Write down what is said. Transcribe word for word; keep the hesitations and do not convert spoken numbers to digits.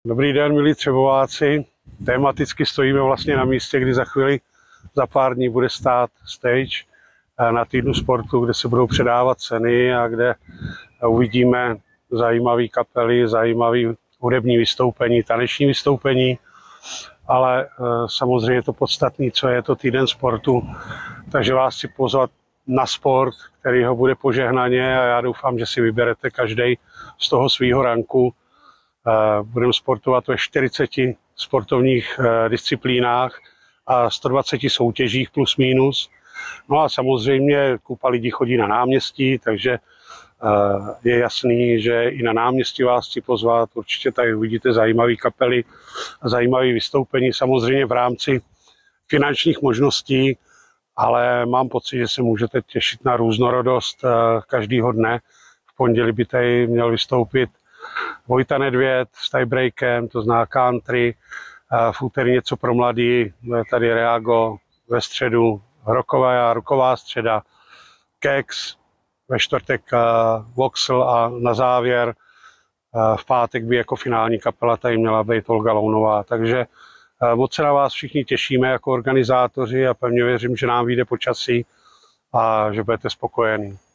Dobrý den, milí Třebováci. Tematicky stojíme vlastně na místě, kdy za chvíli, za pár dní bude stát stage na týdnu sportu, kde se budou předávat ceny a kde uvidíme zajímavé kapely, zajímavé hudební vystoupení, taneční vystoupení, ale samozřejmě to podstatné, co je to týden sportu. Takže vás chci pozvat na sport, který ho bude požehnaně a já doufám, že si vyberete každý z toho svýho ranku. Budeme sportovat ve čtyřiceti sportovních disciplínách a sto dvaceti soutěžích plus minus. No a samozřejmě kupa lidí chodí na náměstí, takže je jasný, že i na náměstí vás chci pozvat. Určitě tady uvidíte zajímavé kapely a zajímavé vystoupení, samozřejmě v rámci finančních možností, ale mám pocit, že se můžete těšit na různorodost každého dne. V pondělí by tady měl vystoupit Vojta Nedvěd s tiebreakem, to zná country, v úterý něco pro mladý, tady Reago, ve středu rocková, rocková středa, Kex, ve čtvrtek Voxel a na závěr v pátek by jako finální kapela tady měla být Olga Lounová. Takže moc se na vás všichni těšíme jako organizátoři a pevně věřím, že nám vyjde počasí a že budete spokojení.